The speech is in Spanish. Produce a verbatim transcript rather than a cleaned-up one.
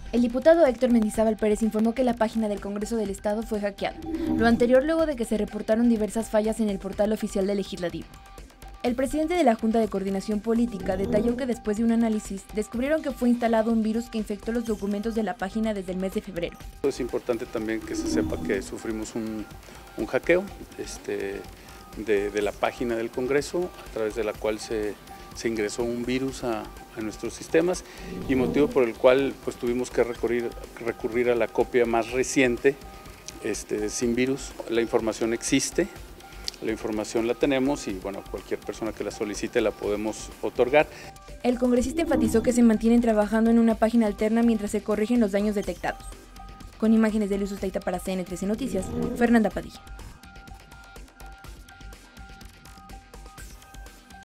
El diputado Héctor Mendizábal Pérez informó que la página del Congreso del Estado fue hackeada, lo anterior luego de que se reportaron diversas fallas en el portal oficial del Legislativo. El presidente de la Junta de Coordinación Política detalló que después de un análisis descubrieron que fue instalado un virus que infectó los documentos de la página desde el mes de febrero. Es importante también que se sepa que sufrimos un, un hackeo este, de, de la página del Congreso, a través de la cual se, se ingresó un virus a, a nuestros sistemas, y motivo por el cual pues, tuvimos que recurrir, recurrir a la copia más reciente este, sin virus. La información existe. La información la tenemos y bueno, cualquier persona que la solicite la podemos otorgar. El congresista enfatizó que se mantienen trabajando en una página alterna mientras se corrigen los daños detectados. Con imágenes de Luz Ustaita para C N trece Noticias, Fernanda Padilla.